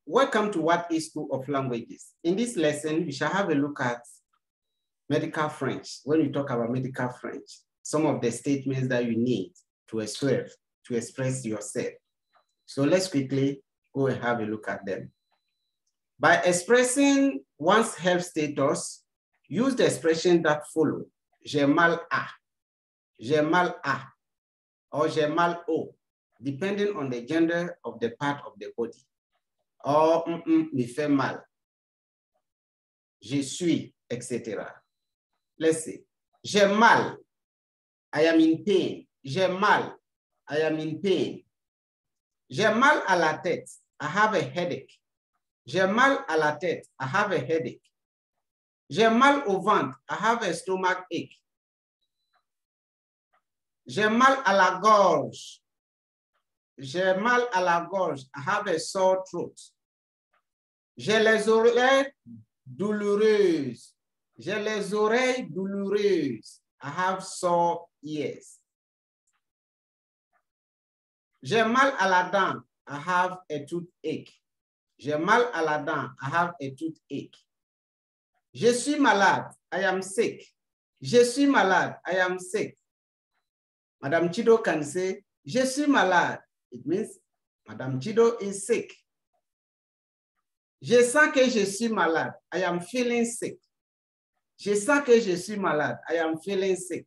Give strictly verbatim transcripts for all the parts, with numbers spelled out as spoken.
Welcome to What is School of Languages. In this lesson, we shall have a look at medical French. When we talk about medical French, some of the statements that you need to express, to express yourself. So let's quickly go and have a look at them. By expressing one's health status, use the expression that follow. J'ai mal à, j'ai mal à, or j'ai mal au, depending on the gender of the part of the body. Or, mm, mm, me fait mal. Je suis, et cetera. Let's see. J'ai mal. I am in pain. J'ai mal. I am in pain. J'ai mal à la tête. I have a headache. J'ai mal à la tête. I have a headache. J'ai mal au ventre. I have a stomach ache. J'ai mal à la gorge. J'ai mal à la gorge. I have a sore throat. J'ai les oreilles douloureuses. J'ai les oreilles douloureuses. I have sore ears. J'ai mal à la dent. I have a toothache. J'ai mal à la dent. I have a toothache. Je suis malade. I am sick. Je suis malade. I am sick. Madame Chido can say, je suis malade. It means Madame Chido is sick. Je sens que je suis malade. I am feeling sick. Je sens que je suis malade. I am feeling sick.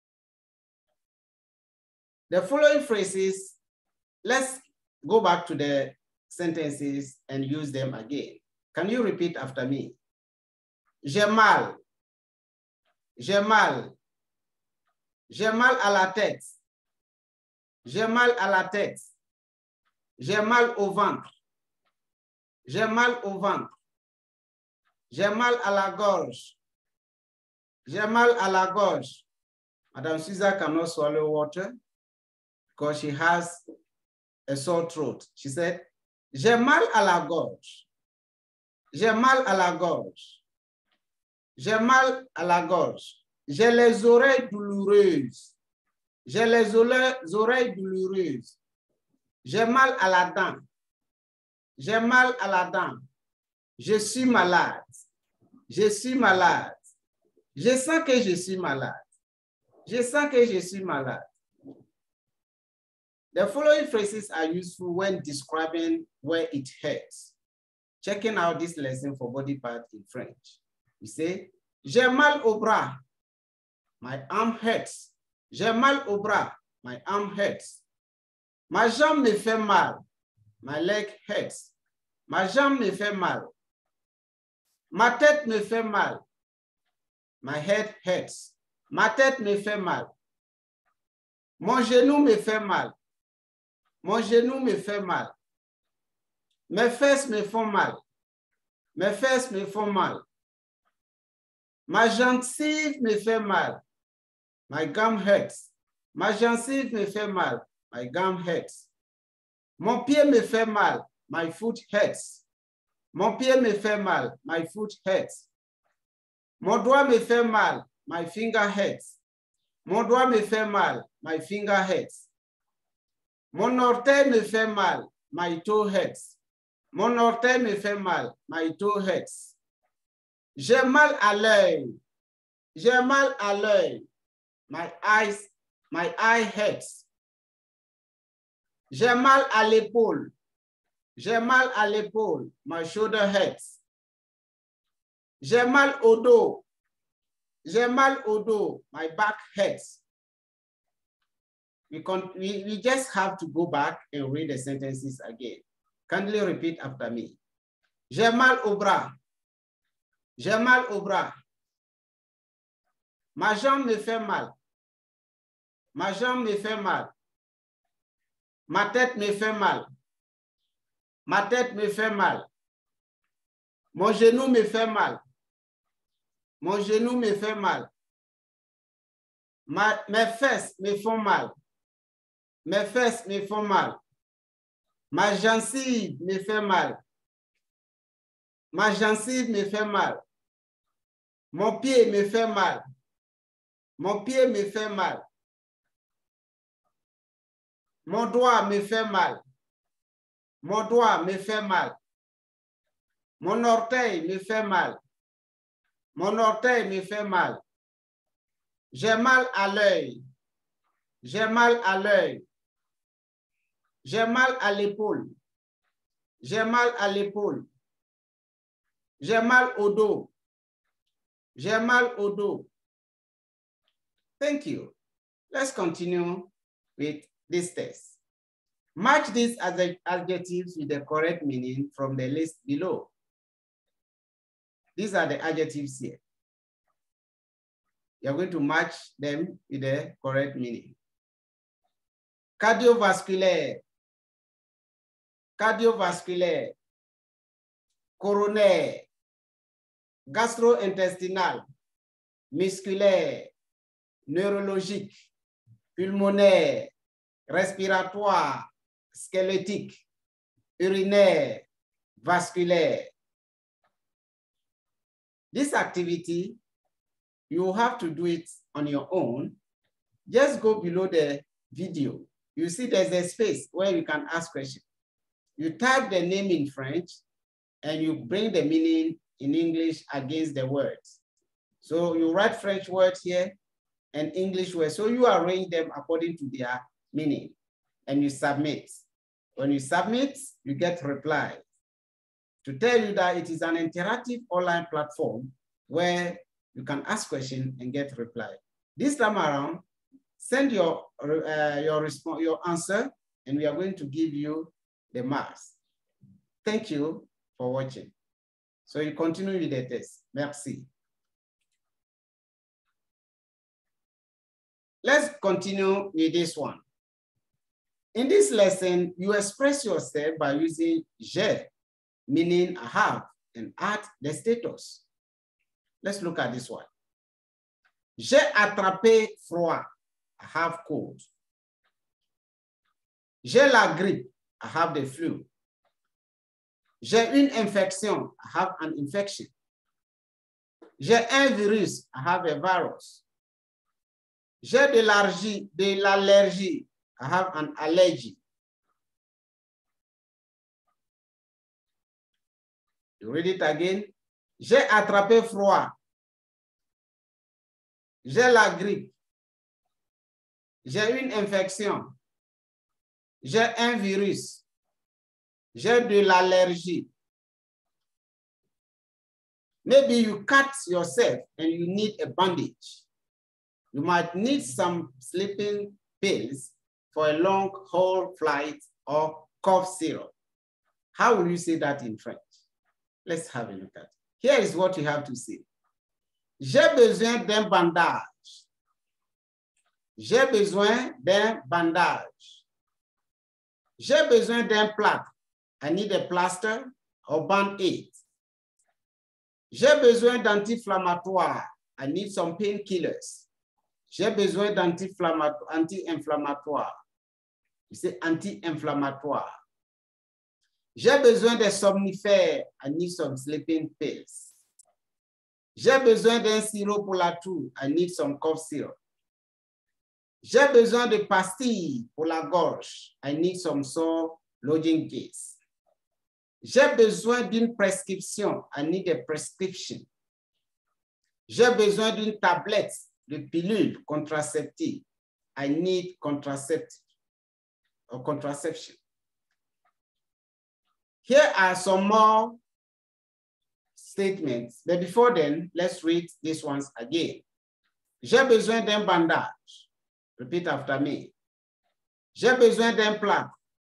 The following phrases, let's go back to the sentences and use them again. Can you repeat after me? J'ai mal. J'ai mal. J'ai mal à la tête. J'ai mal à la tête. J'ai mal au ventre. J'ai mal au ventre. J'ai mal à la gorge. J'ai mal à la gorge. Madame Suza cannot swallow water because she has a sore throat. She said, j'ai mal à la gorge. J'ai mal à la gorge. J'ai mal à la gorge. J'ai les oreilles douloureuses. J'ai les oreilles douloureuses. J'ai mal à la dent. J'ai mal à la dent. Je suis malade. Je suis malade. Je sens que je suis malade. Je sens que je suis malade. The following phrases are useful when describing where it hurts. Checking out this lesson for body parts in French. You say, j'ai mal au bras. My arm hurts. J'ai mal au bras. My arm hurts. Ma jambe me fait mal. My leg hurts. Ma jambe me fait mal. Ma tête me fait mal. My head hurts. Ma tête me fait mal. Mon genou me fait mal. Mon genou me fait mal. Mes fesses me font mal. Mes fesses me font mal. Ma gencive me fait mal. My gum hurts. Ma gencive me fait mal. My gum hurts. Mon pied me fait mal. My foot hurts. Mon pied me fait mal. My foot hurts. Mon doigt me fait mal. My finger hurts. Mon doigt me fait mal. My finger hurts. Mon orteil me fait mal. My toe hurts. Mon orteil me fait mal. My toe hurts. J'ai mal à l'œil. J'ai mal à l'œil. My eyes, my eye hurts. J'ai mal à l'épaule. J'ai mal à l'épaule. My shoulder hurts. J'ai mal au dos. J'ai mal au dos. My back hurts. We, can, we, we just have to go back and read the sentences again. Kindly repeat after me. J'ai mal au bras. J'ai mal au bras. Ma jambe me fait mal. Ma jambe me fait mal. Ma tête me fait mal. Ma tête me fait mal. Mon genou me fait mal. Mon genou me fait mal. Ma, mes fesses me font mal. Mes fesses me font mal. Ma gencive me fait mal. Ma gencive me fait mal. Mon pied me fait mal. Mon pied me fait mal. Mon doigt me fait mal. Mon doigt me fait mal. Mon orteil me fait mal. Mon orteil me fait mal. J'ai mal à l'œil. J'ai mal à l'œil. J'ai mal à l'épaule. J'ai mal à l'épaule. J'ai mal au dos. J'ai mal au dos. Thank you. Let's continue with this test. Match these adjectives with the correct meaning from the list below. These are the adjectives here. You're going to match them with the correct meaning. Cardiovasculaire, cardiovasculaire, coronaire, gastro-intestinal, musculaire, neurologique, pulmonaire, respiratoire, squelettique, urinaire, vasculaire. This activity, you have to do it on your own. Just go below the video. You see there's a space where you can ask questions. You type the name in French and you bring the meaning in English against the words. So you write French words here and English words. So you arrange them according to their meaning and you submit. When you submit, you get replies. To tell you that it is an interactive online platform where you can ask questions and get reply. This time around, send your, uh, your, response, your answer, and we are going to give you the marks. Thank you for watching. So you continue with the test. Merci. Let's continue with this one. In this lesson, you express yourself by using je, meaning I have, and add the status. Let's look at this one. J'ai attrapé froid. I have cold. J'ai la grippe. I have the flu. J'ai une infection. I have an infection. J'ai un virus. I have a virus. J'ai de l'allergie. De l'allergie. I have an allergy. You read it again. J'ai attrapé froid. J'ai la grippe. J'ai une infection. J'ai un virus. J'ai de l'allergie. Maybe you cut yourself and you need a bandage. You might need some sleeping pills for a long haul flight or cough syrup. How will you say that in French? Let's have a look at it. Here is what you have to say. J'ai besoin d'un bandage. J'ai besoin d'un bandage. J'ai besoin d'un plâtre. I need a plaster or band-aid. J'ai besoin d'anti-inflammatoire. I need some painkillers. J'ai besoin d'anti-inflammatoire. You say anti-inflammatoire. J'ai besoin de somnifères. I need some sleeping pills. J'ai besoin d'un sirop pour la toux. I need some cough syrup. J'ai besoin de pastilles pour la gorge. I need some sore lozenges. J'ai besoin d'une prescription. I need a prescription. J'ai besoin d'une tablette de pilule contraceptive. I need contraceptive or contraception. Here are some more statements, but before then, let's read these ones again. J'ai besoin d'un bandage. Repeat after me. J'ai besoin d'un plâtre.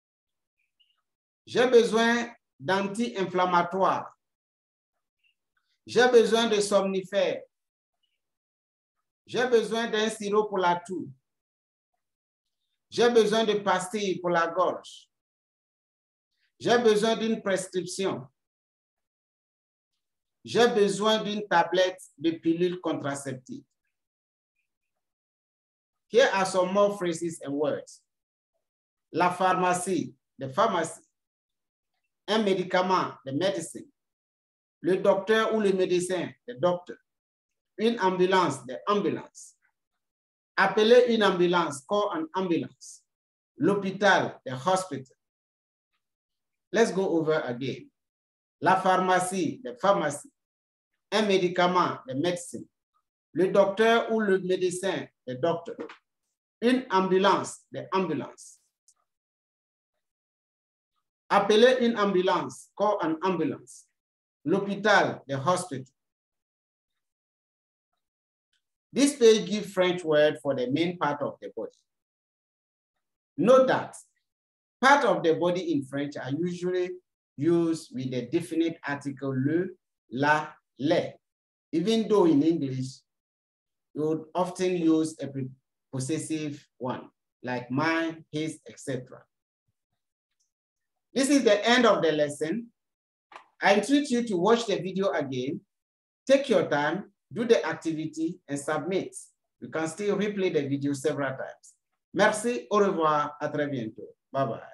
J'ai besoin d'anti-inflammatoire. J'ai besoin de somnifères. J'ai besoin d'un sirop pour la toux. J'ai besoin de pastilles pour la gorge. J'ai besoin d'une prescription. J'ai besoin d'une tablette de pilule contraceptive. Here are some more phrases and words. La pharmacie, the pharmacy. Un médicament, the medicine. Le docteur ou le médecin, the doctor. Une ambulance, the ambulance. Appeler une ambulance, call an ambulance. L'hôpital, the hospital. Let's go over again. La pharmacie, la pharmacie. Un médicament, la médecine. Le docteur ou le médecin, le docteur. Une ambulance, l'ambulance. Appeler une ambulance, call an ambulance. L'hôpital, the hospital. This page gives French word for the main part of the body. Note that part of the body in French are usually used with the definite article le, la, le. Even though in English, you would often use a possessive one, like mine, his, et cetera. This is the end of the lesson. I entreat you to watch the video again, take your time, do the activity, and submit. You can still replay the video several times. Merci, au revoir, à très bientôt. Bye bye.